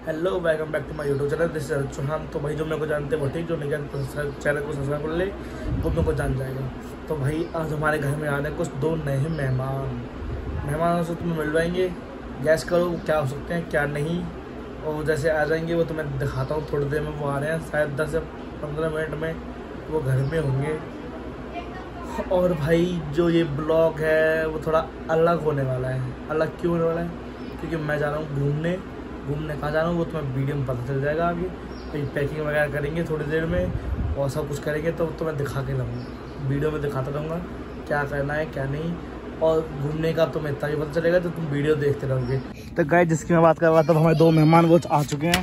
Hello welcome back to my YouTube channel this is Chauhan. तो भाई जो मेरे को जानते हैं वो ठीक, जो नहीं जानते चैनल को सब्सक्राइब कर ले वो मेरे को जान जाएगा। तो भाई आज हमारे घर में आ रहे हैं कुछ दो नए मेहमानों से तुम्हें मिलवाएंगे। गैस करो क्या हो सकते हैं क्या नहीं, और जैसे आ जाएंगे वो तुम्हें दिखाता हूँ। थोड़ी देर में वो आ रहे हैं, शायद 10 से 15 मिनट में वो घर में होंगे। और भाई जो ये ब्लॉग है वो थोड़ा अलग होने वाला है। अलग क्यों होने वाला है? क्योंकि मैं जा रहा हूँ घूमने कहाँ जा रहा हूँ वो तुम्हें वीडियो में पता चल जाएगा आगे। तो पैकिंग वगैरह करेंगे थोड़ी देर में और सब कुछ करेंगे तो मैं दिखा के रहूँगा, वीडियो में दिखाता रहूँगा क्या करना है क्या नहीं। और घूमने का तुम्हें इतना भी पता चलेगा तो तुम वीडियो देखते रहोगे। तो गाइस जिसकी मैं बात कर रहा था हमारे दो मेहमान वो आ चुके हैं।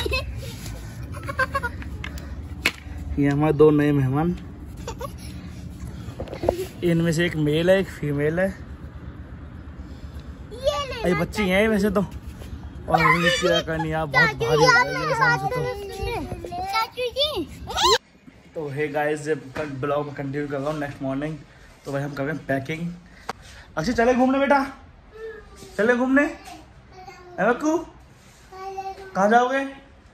ये हमारे दो नए मेहमान, इनमें से एक मेल है एक फीमेल है। ये बच्ची हैं वैसे तो, और क्या करनी आप बहुत भारी तो है गाइस। जब ब्लॉग में कंटिन्यू कर रहा हूँ नेक्स्ट मॉर्निंग। तो भाई हम कर रहे हैं पैकिंग। अच्छा चले घूमने बेटा, चले घूमने। बक्कू कहाँ जाओगे?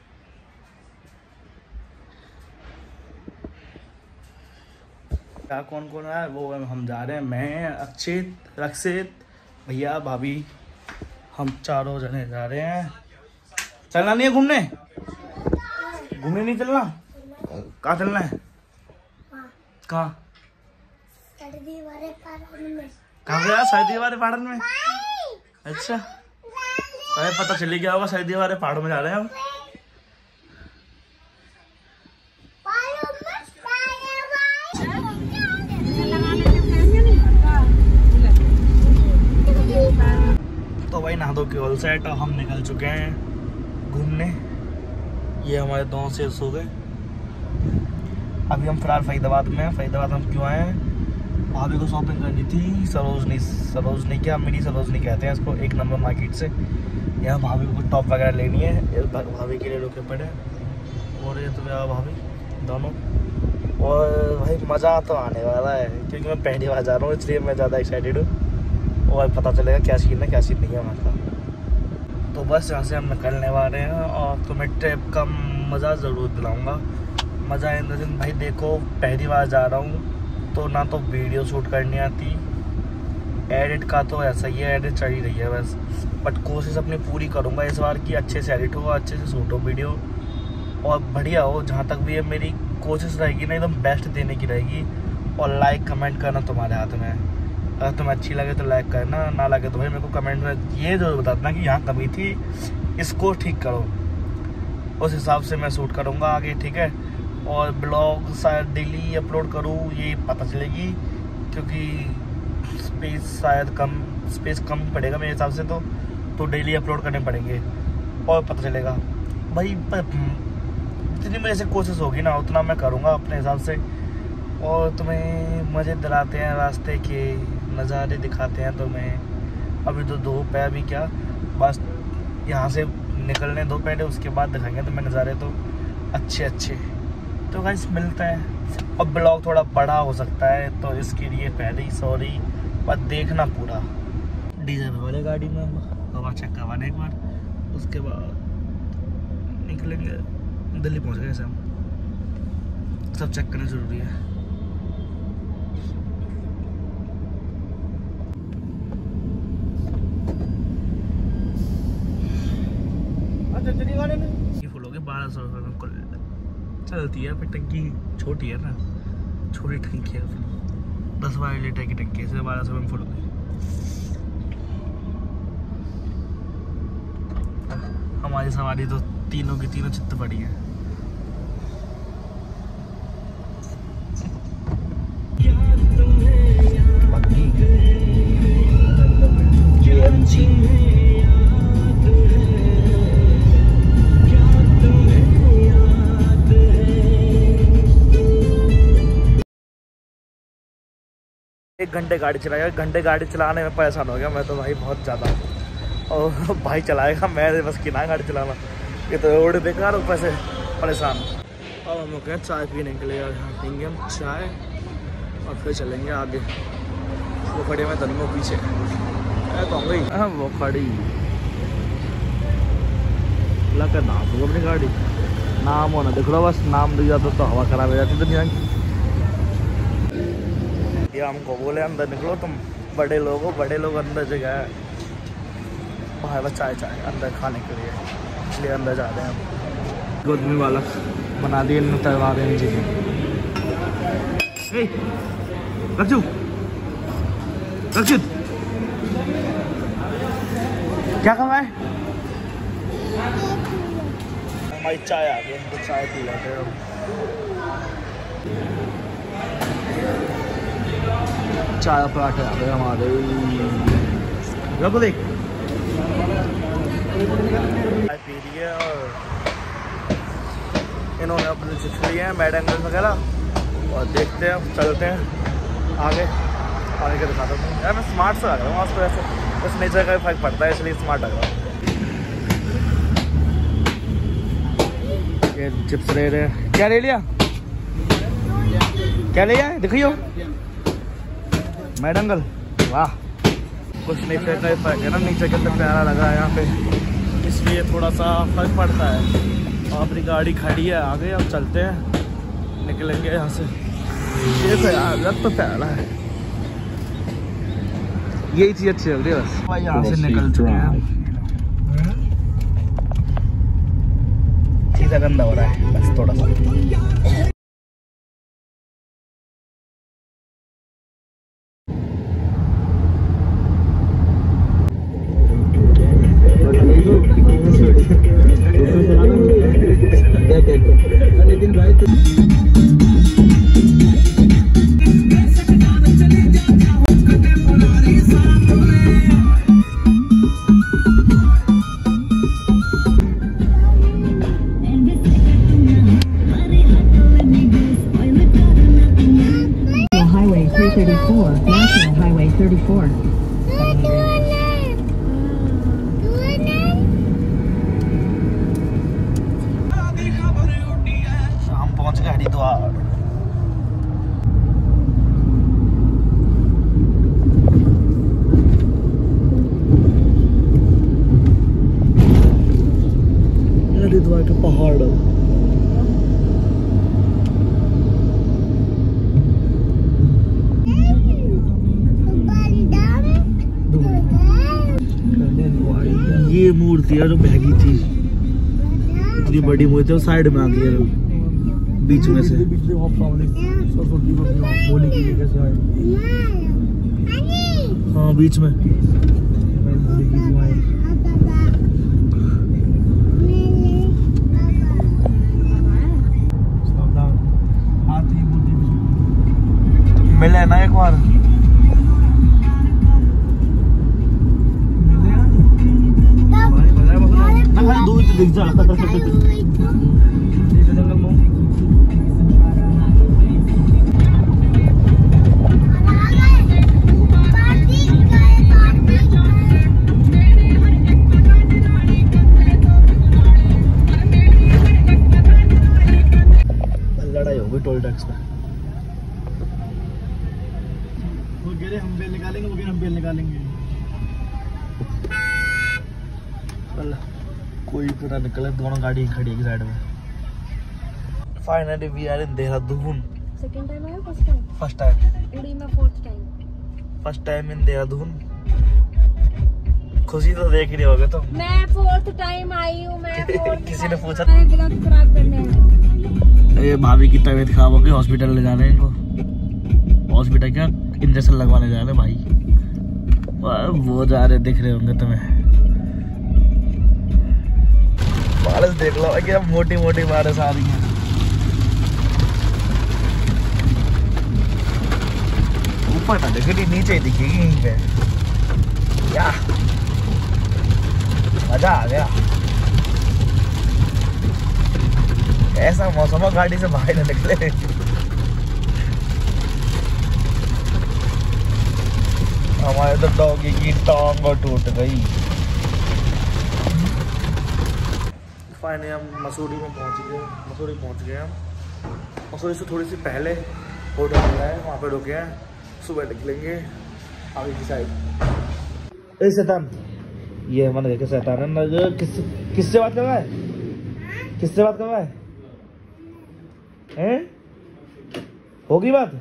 क्या कौन कौन है वो हम जा रहे हैं, मैं अक्षित रक्षित भैया भाभी, हम चारों जने जा रहे हैं। चलना नहीं है घूमने? घूमने नहीं चलना? कहाँ चलना है? कहाँ? कहाँ गया? सर्दी वाले पहाड़न में। अच्छा अरे पता चली गया होगा, सर्दी वाले पहाड़ों में जा रहे हैं हम। तो भाई नहा धो के ऑल सेट, हम निकल चुके हैं घूमने। ये हमारे दोनों से सो गए। अभी हम फिलहाल फरीदाबाद में हैं। फरीदाबाद हम क्यों आए हैं? भाभी को शॉपिंग करनी थी। सरोजनी क्या मिनी सरोजनी कहते हैं इसको, 1 नंबर मार्केट से। यहाँ भाभी को टॉप वगैरह लेनी है, भाभी के लिए रुके पड़े और ये तो मेरा भाभी दोनों। और भाई मज़ा तो आने वाला है क्योंकि मैं पहली बार जा रहा हूँ, इसलिए मैं ज़्यादा एक्साइटेड हूँ। और पता चलेगा क्या सीन है क्या सीन नहीं है हमारा। तो बस यहाँ से हम निकलने वाले हैं और तुम्हें ट्रिप का मज़ा ज़रूर दिलाऊंगा। मज़ा इन दिन भाई देखो, पहली बार जा रहा हूँ तो ना तो वीडियो शूट करनी आती, एडिट का तो ऐसा ही है, एडिट चल ही रही है बस। बट कोशिश अपनी पूरी करूँगा इस बार की अच्छे से एडिट हो, अच्छे से शूट हो वीडियो और बढ़िया हो। जहाँ तक भी ये मेरी कोशिश रहेगी ना एकदम बेस्ट देने की रहेगी। और लाइक कमेंट करना तुम्हारे हाथ में है। अगर तुम्हें अच्छी लगे तो लाइक करना, ना लगे तो भाई मेरे को कमेंट में ये जरूर बता देना कि यहाँ कमी थी, इसको ठीक करो। उस हिसाब से मैं शूट करूँगा आगे, ठीक है। और ब्लॉग शायद डेली अपलोड करूँ ये पता चलेगी, क्योंकि स्पेस कम पड़ेगा मेरे हिसाब से। तो डेली अपलोड करने पड़ेंगे और पता चलेगा भाई। जितनी मेरे से कोशिश होगी ना उतना मैं करूँगा अपने हिसाब से। और तुम्हें मज़े दिलाते हैं, रास्ते के नज़ारे दिखाते हैं तुम्हें। अभी तो दोपहर भी क्या, बस यहाँ से निकलने दो पहले, उसके बाद दिखाएंगे तुम्हें नज़ारे तो अच्छे। तो गाइस मिलते हैं। और ब्लॉग थोड़ा बड़ा हो सकता है तो इसके लिए पहले ही सॉरी, पर देखना पूरा। डीजल वाले गाड़ी में हवा चेक करवाने एक बार, उसके बाद निकलेंगे। दिल्ली पहुँच गए हम, सब चेक करना ज़रूरी है। ये फुल हो गए 1200 रुपये में कुल चलती है। पर टंकी छोटी है ना, छोटी टंकी है, 10-12 लीटर की टंकी से 1200 में फुल हो गई। हमारी सवारी तो तीनों की तीनों चित्त पड़ी है। एक घंटे गाड़ी चलाएगा, घंटे गाड़ी चलाने में परेशान हो गया मैं तो भाई बहुत ज़्यादा। और भाई चलाएगा, मैं बस की ना गाड़ी चलाना, ये तो रोड बेकार ऊपर से परेशान। और हम लोग चाय पीने के लिए यहाँ पीएंगे हम चाय और फिर चलेंगे आगे। वो खड़े में तनमो पीछे वो खड़ी लग आकर नहा दूँ अपनी गाड़ी। नाम होना देख लो, बस नाम दिया तो हवा खराब हो जाती दुनिया की। ये हमको बोले अंदर निकलो तुम, बड़े लोग हो, बड़े लोग अंदर जगह है बाहर बस चाय अंदर खाने के लिए, इसलिए अंदर जा रहे हैं हम। गोदमी वाला बना दिए, उतरवा रहे हैं चीज़ें। रक्षित क्या कर रहा है? हमारी चाय आ गई, हमको चाय पी लेते हैं। चाय पराठे आ गए हमारे। देख चाय पी रही है और इन्होंने अपने चिप्स लिए हैं, मैडंगल वगैरह। और देखते हैं, चलते हैं आगे के दिखाता हूँ। यार मैं स्मार्ट सा लग रहा हूँ उसको, ऐसे बस नेचर का इफेक्ट पड़ता है इसलिए स्मार्ट लग रहा हूँ। ये चिप्स ले रहे हैं। क्या ले लिया? क्या ले आए दिखाइयो मैडंगल। वाह, कुछ नेचर का इफेक्ट है ना, नीचे कितना प्यारा लग रहा है यहाँ पे, इसलिए थोड़ा सा फर्क पड़ता है। और अपनी गाड़ी खड़ी है आगे, अब चलते हैं, निकलेंगे यहाँ से। ये तो यार लग तो प्यारा है, यही चीज़ अच्छी लग रही है बस। भाई यहाँ से निकल चुके हैं, चीज़ा गंदा हो रहा है बस थोड़ा सा। लेकिन भाई Highway 334, National Highway 34. हम पहुंच गए हरिद्वार। हरिद्वार के पहाड़ ये मूर्ति है जो महंगी थी, इतनी बड़ी मूर्ति है, साइड में आ गई है बीच में से। हाँ बीच में। मिले ना एक बार, दूर से दिख जा। लड़ाई हो गई टोल टैक्स पे। वो कह रहे हम बेल निकालेंगे, वो कह रहे हम बेल निकालेंगे। कोई पूरा निकले, दोनों गाड़ी खड़ी है साइड में। Finally we are in Dehradun. Second time आया, फर्स्ट टाइम? First time. उड़ी में fourth time. First time in Dehradun. खुशी तो देख रही होगे तुम। मैं फोर्थ टाइम आई हूँ, मैं किसी ने पूछा खराब करने। ये भाभी की तबीयत खराब हो गई, हॉस्पिटल ले जाने इनको। हॉस्पिटल क्या, इंजेक्शन लगवाने जा रहे भाई। वो जा रहे दिख रहे होंगे तुम्हें। बारिश देख लो, क्या मोटी मोटी बारिश आ रही है। ऊपर ना दिखेगी, नीचे ही दिखेगी यहीं पे। क्या मजा आ गया। ऐसा मौसम है, गाड़ी से बाहर न निकले। हमारे तो डॉगी की टांग टूट गई। फाइनली हम मसूरी में पहुंच गए। मसूरी पहुंच गए हम। मसूरी से थोड़ी सी पहले होटल मिला है, वहाँ पे रुके हैं। सुबह निकलेंगे आगे की साइड। ए शैतान, ये मैंने देखा शैतान है ना, किससे बात कर रहा है? किससे बात करवा है? होगी बात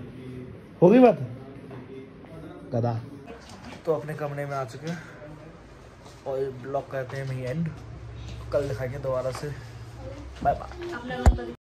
गधा। तो अपने कमरे में आ चुके हैं और ब्लॉग करते हैं वही एंड। कल दिखाएंगे दोबारा से। Bye bye.